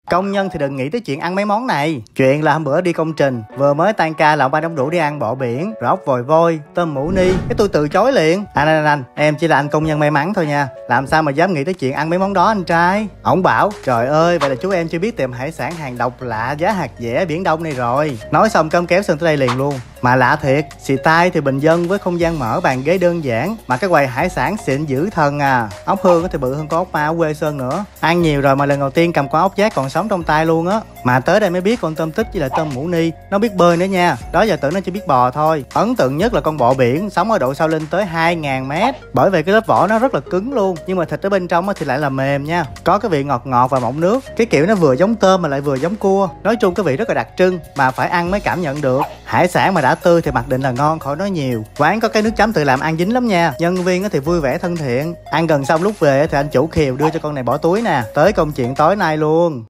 Công nhân thì đừng nghĩ tới chuyện ăn mấy món này. Chuyện là hôm bữa đi công trình, vừa mới tan ca là ông ba đóng rủ đi ăn bò biển, rồi ốc vòi voi, tôm mũ ni. Cái tôi từ chối liền. Anh, em chỉ là anh công nhân may mắn thôi nha. Làm sao mà dám nghĩ tới chuyện ăn mấy món đó anh trai. Ổng bảo, trời ơi, vậy là chú em chưa biết tiệm hải sản hàng độc lạ giá hạt dẻ biển Đông này rồi. Nói xong cơm kéo Sơn tới đây liền luôn. Mà lạ thiệt, xì tai thì bình dân với không gian mở bàn ghế đơn giản, mà cái quầy hải sản xịn dữ thần à. Ốc hương thì bự hơn con ốc ma ở quê Sơn nữa. Ăn nhiều rồi mà lần đầu tiên cầm con ốc giác còn sống trong tay luôn á. Mà tới đây mới biết con tôm tích với lại tôm mũ ni nó biết bơi nữa nha. Đó giờ tưởng nó chỉ biết bò thôi. Ấn tượng nhất là con bọ biển sống ở độ sâu lên tới 2.000 m, bởi vì cái lớp vỏ nó rất là cứng luôn, nhưng mà thịt ở bên trong thì lại là mềm nha, có cái vị ngọt ngọt và mọng nước. Cái kiểu nó vừa giống tôm mà lại vừa giống cua. Nói chung cái vị rất là đặc trưng, mà phải ăn mới cảm nhận được. Hải sản mà đã tươi thì mặc định là ngon, khỏi nói nhiều. Quán có cái nước chấm tự làm ăn dính lắm nha. Nhân viên thì vui vẻ thân thiện. Ăn gần xong lúc về thì anh chủ khều đưa cho con này bỏ túi nè. Tới công chuyện tối nay luôn.